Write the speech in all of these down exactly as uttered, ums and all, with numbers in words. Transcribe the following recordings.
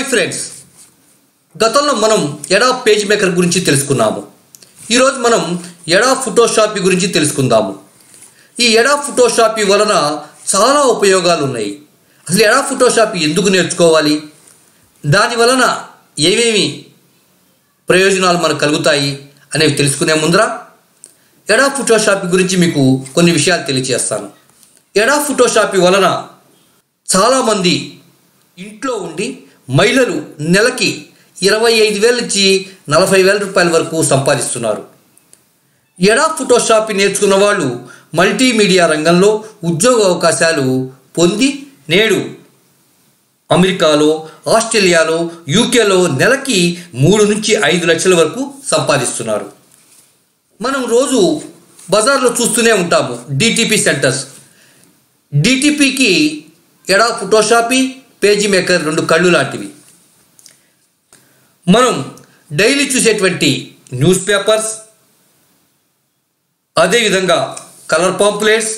Friends, గతంలో మనం ఎడా పేజ్ మేకర్ గురించి తెలుసుకున్నాము. ఈరోజు మనం ఎడా ఫోటోషాప్ గురించి తెలుసుకుందాము. ఈ ఎడా ఫోటోషాప్ వలన చాలా ఉపయోగాలు ఉన్నాయి. అసలు ఎడా ఫోటోషాప్ ఎందుకు నేర్చుకోవాలి, దాని వలన ఏమేమి ప్రయోజనాలు మనకు కలుగుతాయి అనేవి తెలుసుకునే ముందర ఎడా ఫోటోషాప్ గురించి మీకు కొన్ని విషయాలు తెలియజేస్తాను. ఎడా ఫోటోషాప్ వలన చాలామంది ఇంట్లో ఉండి మహిళలు నెలకి ఇరవై ఐదు వేల నుంచి నలభై వేల రూపాయల వరకు సంపాదిస్తున్నారు. ఎడా ఫోటోషాప్ నేర్చుకున్న వాళ్ళు మల్టీమీడియా రంగంలో ఉద్యోగ అవకాశాలు పొంది నేడు అమెరికాలో, ఆస్ట్రేలియాలో, యూకేలో నెలకి మూడు నుంచి ఐదు లక్షల వరకు సంపాదిస్తున్నారు. మనం రోజు బజార్లో చూస్తూనే ఉంటాము డిటిపి సెంటర్స్. డిటిపికి ఎడా ఫోటోషాప్, పేజీ మేకర్ రెండు కళ్ళు లాంటివి. మనం డైలీ చూసేటువంటి న్యూస్ పేపర్స్, అదేవిధంగా colour pamphlets,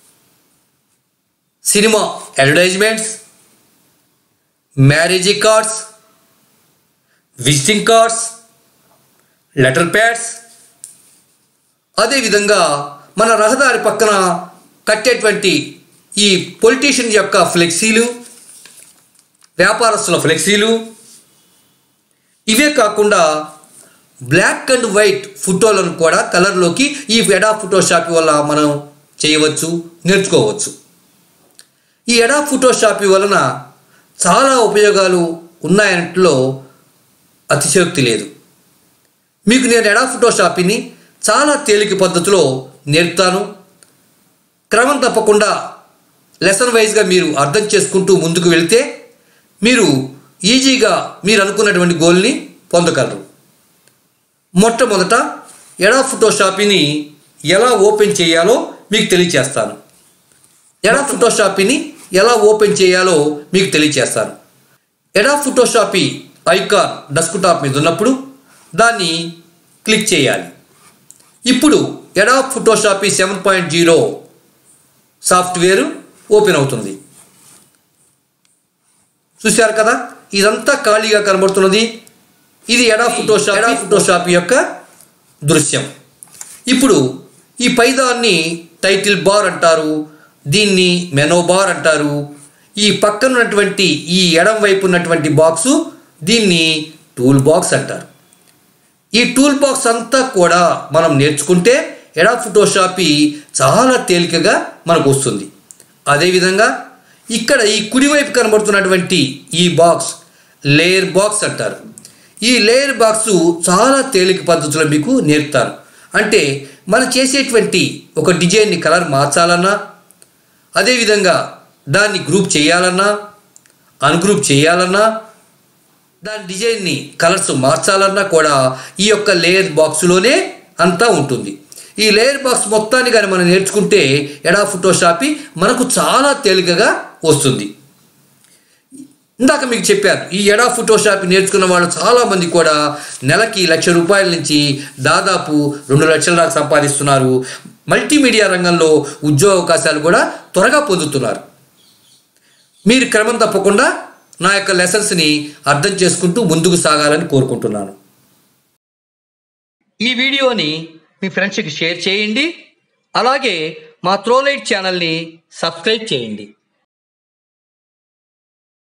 cinema advertisements, marriage cards, visiting cards, letter pads, అదేవిధంగా మన రహదారి పక్కన కట్టేటువంటి ఈ పొలిటీషియన్ యొక్క ఫ్లెక్సీలు, వ్యాపారస్తుల ఫ్లెక్సీలు, ఇవే కాకుండా బ్లాక్ అండ్ వైట్ ఫోటోలను కూడా కలర్లోకి ఈ ఎడా ఫోటోషాప్ వల్ల మనం చేయవచ్చు, నేర్చుకోవచ్చు. ఈ ఎడా ఫోటోషాప్ వలన చాలా ఉపయోగాలు ఉన్నాయంట్లో అతిశయోక్తి లేదు. మీకు నేను ఎడా ఫోటోషాప్ని చాలా తేలిక పద్ధతిలో నేర్పుతాను. క్రమం తప్పకుండా లెసన్ వైజ్గా మీరు అర్థం చేసుకుంటూ ముందుకు వెళితే మీరు ఈజీగా మీరు అనుకున్నటువంటి గోల్ని పొందగలరు. మొట్టమొదట ఎడా ఫోటోషాప్ని ఎలా ఓపెన్ చేయాలో మీకు తెలియచేస్తాను. ఎడా ఫోటోషాప్ని ఎలా ఓపెన్ చేయాలో మీకు తెలియచేస్తాను. ఎడా ఫోటోషాప్ ఐకాన్ డెస్క్టాప్ మీద ఉన్నప్పుడు దాన్ని క్లిక్ చేయాలి. ఇప్పుడు Adobe Photoshop seven point zero software open అవుతుంది. చూశారు కదా, ఇదంతా ఖాళీగా కనబడుతున్నది. ఇది ఎడా ఫోటోషాప్ ఎడా ఫోటోషాప్ యొక్క దృశ్యం. ఇప్పుడు ఈ పైదాన్ని టైటిల్ బార్ అంటారు, దీన్ని మెనూ బార్ అంటారు. ఈ పక్కన ఉన్నటువంటి ఈ ఎడం వైపు ఉన్నటువంటి బాక్సు దీన్ని టూల్ బాక్స్ అంటారు. ఈ టూల్ బాక్స్ అంతా కూడా మనం నేర్చుకుంటే ఎడా ఫోటోషాప్ చాలా తేలికగా మనకు వస్తుంది. అదేవిధంగా ఇక్కడ ఈ కుడివైపు కనబడుతున్నటువంటి ఈ బాక్స్ లేయర్ బాక్స్ అంటారు. ఈ లేయర్ బాక్సు చాలా తేలిక పద్ధతిలో మీకు నేర్పుతారు. అంటే మనం చేసేటువంటి ఒక డిజైన్ని కలర్ మార్చాలన్నా, అదేవిధంగా దాన్ని గ్రూప్ చేయాలన్నా, అన్గ్రూప్ చేయాలన్నా, దాని డిజైన్ని కలర్స్ మార్చాలన్నా కూడా ఈ యొక్క లేయర్ బాక్స్లోనే అంతా ఉంటుంది. ఈ లేయర్ బాక్స్ మొత్తాన్ని కానీ మనం నేర్చుకుంటే ఎడా ఫోటోషాప్ మనకు చాలా తేలికగా వస్తుంది. ఇందాక మీకు చెప్పాను, ఈ ఎడా ఫోటోషాప్ నేర్చుకున్న వాళ్ళు చాలామంది కూడా నెలకి లక్ష రూపాయల నుంచి దాదాపు రెండు లక్షల దాకా సంపాదిస్తున్నారు. మల్టీమీడియా రంగంలో ఉద్యోగ అవకాశాలు కూడా త్వరగా పొందుతున్నారు. మీరు క్రమం తప్పకుండా నా యొక్క లెసన్స్ని అర్థం చేసుకుంటూ ముందుకు సాగాలని కోరుకుంటున్నాను. ఈ వీడియోని మీ ఫ్రెండ్స్కి షేర్ చేయండి. అలాగే మా థ్రోలైట్ ఛానల్ని సబ్స్క్రైబ్ చేయండి.